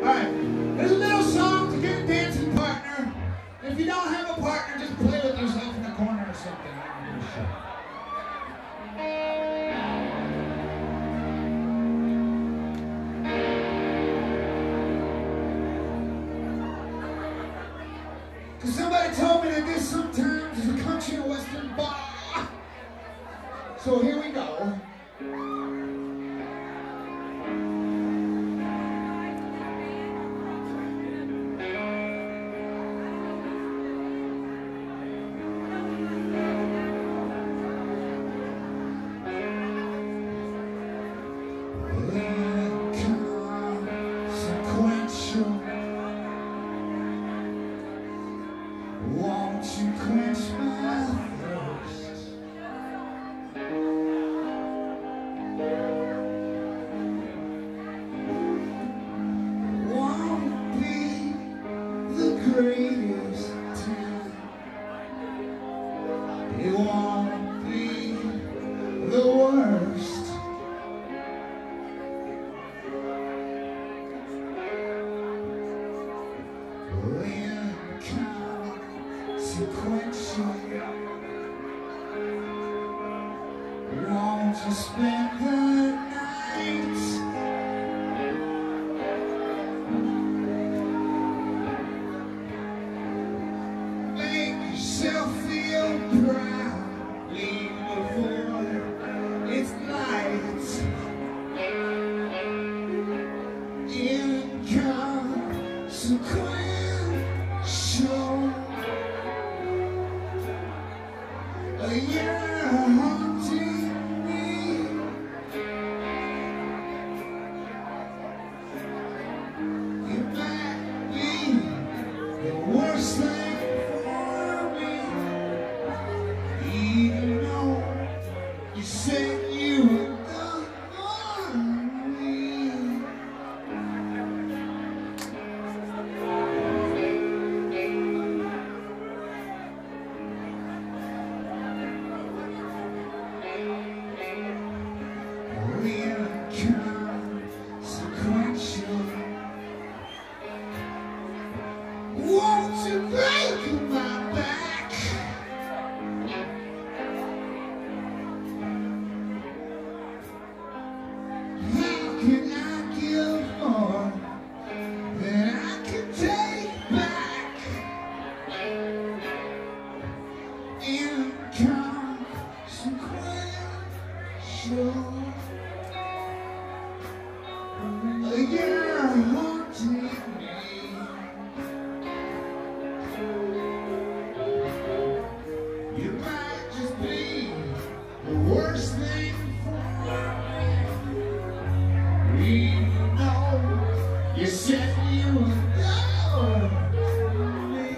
There's a little song to get a dancing partner. If you don't have a partner, just play with yourself in the corner or something. I don't give a shit. Cause somebody told me that this sometimes is a country and western bar. So here we go. Inconsequential. Won't you quench my thirst? Won't be the greatest time. It won't be the worst. Inconsequential. Won't you spend the night? Make yourself feel proud. Leave before it's light. Inconsequential. You're haunting me. You might be the worst thing for me, even though you said you were done for me. Inconsequential. Won't you break my back? How can I give more than I can take back? Inconsequential. You're haunting me. You might just be the worst thing for me, even though you said you would love me.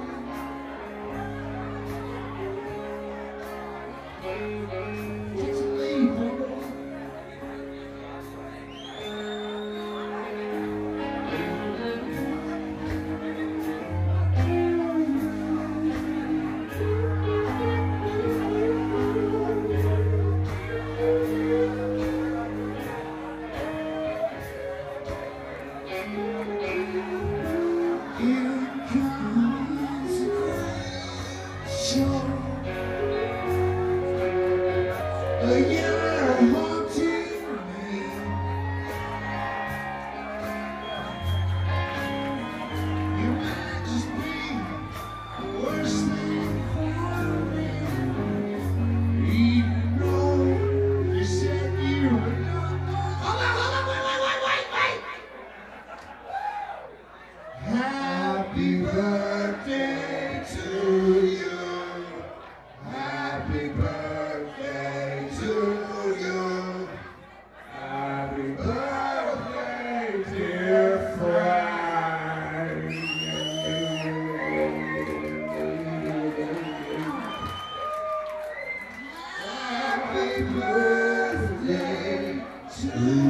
Just leave, baby. Inconsequential. You're haunting me. You might just be the worst thing for me, even though you said you were not. Hold on, wait. Happy birthday to you. Happy birthday to you. Happy birthday, dear friend. Happy birthday to you.